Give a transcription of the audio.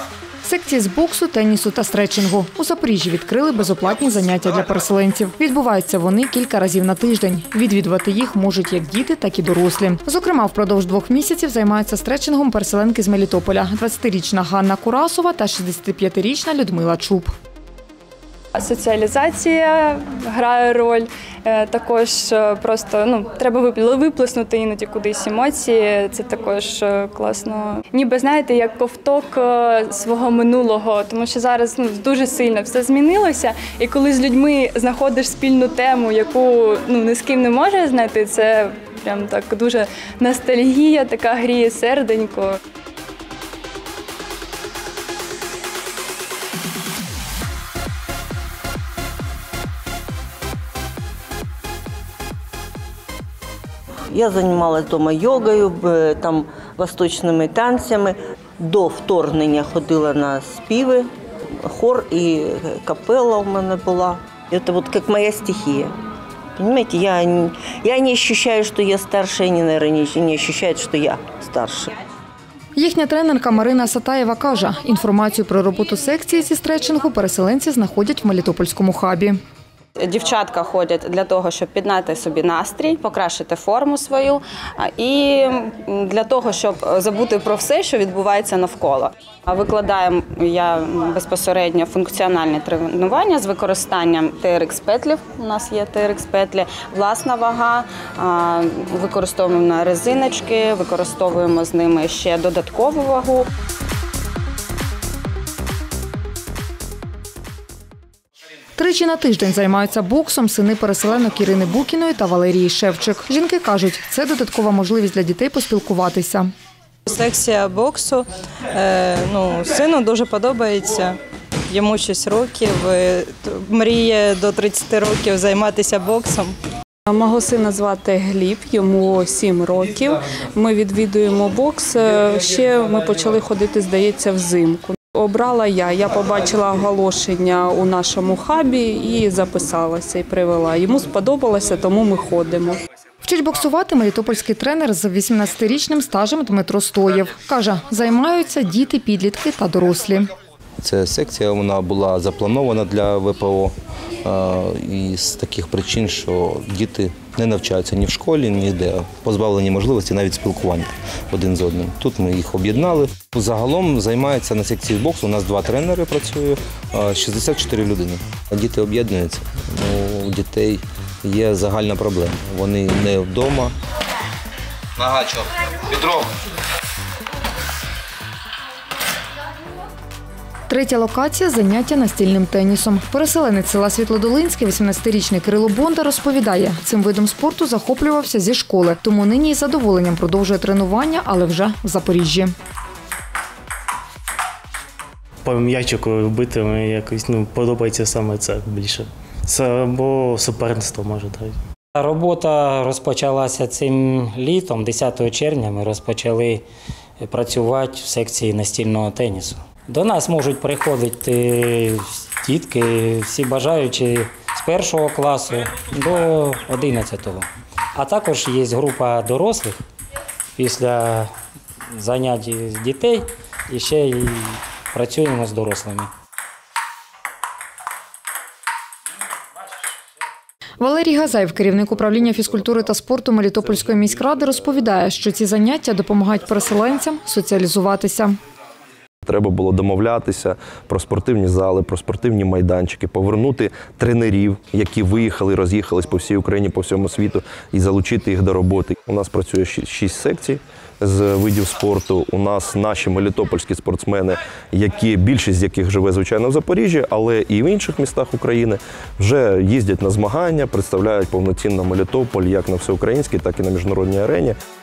Секції з боксу, тенісу та стретчингу. У Запоріжжі відкрили безоплатні заняття для переселенців. Відбуваються вони кілька разів на тиждень. Відвідувати їх можуть як діти, так і дорослі. Зокрема, впродовж 2 місяців займаються стретчингом переселенки з Мелітополя – 20-річна Ганна Курасова та 65-річна Людмила Чуб. Соціалізація грає роль, також просто треба виплеснути іноді кудись емоції, це також класно. Ніби, знаєте, як ковток свого минулого, тому що зараз дуже сильно все змінилося, і коли з людьми знаходиш спільну тему, яку ні з ким не можеш знайти, це прям так дуже ностальгія, така гріє серденько. Я займалася вдома йогою, там восточними танцями. До вторгнення ходила на співи, хор і капелла у мене була. Це вот як моя стихія. Понимаете, я не ощущаю, що я старша, і, наверное, не ощущаю, що я старша. Їхня тренерка Марина Сатаєва каже, інформацію про роботу секції зі стретчингу переселенці знаходять в Мелітопольському хабі. Дівчатка ходять для того, щоб підняти собі настрій, покращити форму свою і для того, щоб забути про все, що відбувається навколо. Викладаємо я безпосередньо функціональні тренування з використанням TRX-петлів. У нас є TRX-петлі, власна вага, використовуємо резиночки, використовуємо з ними ще додаткову вагу. Тричі на тиждень займаються боксом сини переселенок Ірини Букіної та Валерії Шевчик. Жінки кажуть, це додаткова можливість для дітей поспілкуватися. Секція боксу сину дуже подобається. Йому 6 років, мріє до 30 років займатися боксом. Мого сина звати Гліб, йому 7 років. Ми відвідуємо бокс, ще ми почали ходити, здається, взимку. Обрала я побачила оголошення у нашому хабі і записалася, і привела. Йому сподобалося, тому ми ходимо. Вчить боксувати мелітопольський тренер з 18-річним стажем Дмитро Стоєв. Каже, займаються діти, підлітки та дорослі. Ця секція вона була запланована для ВПО із таких причин, що діти не навчаються ні в школі, ніде, позбавлені можливості навіть спілкування один з одним. Тут ми їх об'єднали. Загалом займається на секції боксу, у нас 2 тренери працює, 64 людини. Діти об'єднуються, у дітей є загальна проблема. Вони не вдома. Нагачок, Петров. Третя локація – заняття настільним тенісом. Переселенець села Світлодолинське, 18-річний Кирило Бондар, розповідає, цим видом спорту захоплювався зі школи, тому нині із задоволенням продовжує тренування, але вже в Запоріжжі. По м'ячику бити мені якось подобається саме це більше. Бо суперництво може дати. Робота розпочалася цим літом, 10 червня ми розпочали працювати в секції настільного тенісу. До нас можуть приходити дітки, всі бажаючі з 1 класу до 11-го. А також є група дорослих після занять з дітей і ще й працюємо з дорослими. Валерій Газаєв, керівник управління фізкультури та спорту Мелітопольської міськради, розповідає, що ці заняття допомагають переселенцям соціалізуватися. Треба було домовлятися про спортивні зали, про спортивні майданчики, повернути тренерів, які виїхали, роз'їхались по всій Україні, по всьому світу, і залучити їх до роботи. У нас працює 6 секцій з видів спорту. У нас наші мелітопольські спортсмени, більшість з яких живе, звичайно, в Запоріжжі, але і в інших містах України, вже їздять на змагання, представляють повноцінно Мелітополь як на всеукраїнській, так і на міжнародній арені.